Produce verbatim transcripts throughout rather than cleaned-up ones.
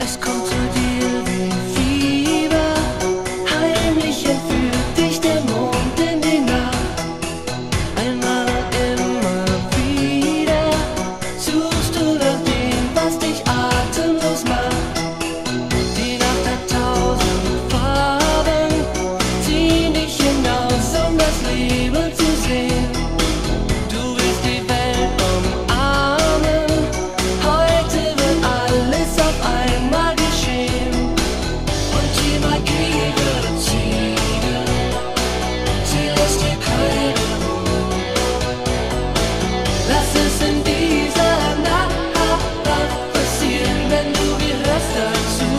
Es kommt zu dir wie Fieber, heimlich entführt dich der Mond in die Nacht. Einmal, immer wieder suchst du nach dem, was dich atemlos macht. Die Nacht hat tausend Farben, zieh dich hinaus, um das Leben zu sehen. Du willst die Welt umarmen, heute wird alles auf einmal geschehen. Und die Magie wird ziehen, sie lässt dir keine Ruhe. Lass es in dieser Nacht passieren, wenn du gehörst dazu.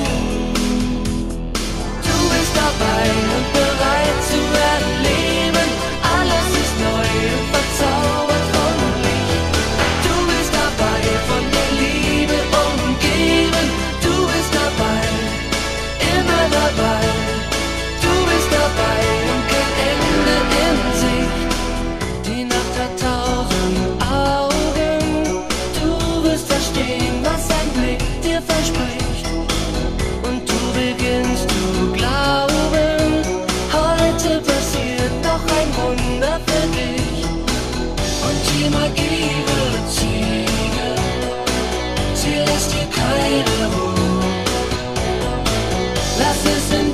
Du bist dabei und bereit zu erleben, alles ist neu und verzaubert von Licht. Du bist dabei, von der Liebe umgeben, du bist dabei, immer dabei. Du bist dabei und kein Ende in Sicht. Die Nacht hat tausend Augen, du wirst verstehen, was ein Blick dir verspricht. Und du beginnst zu glauben, heute passiert noch ein Wunder für dich. Und die Magie wird siegen, sie lässt dir keine Ruhe. Lass es in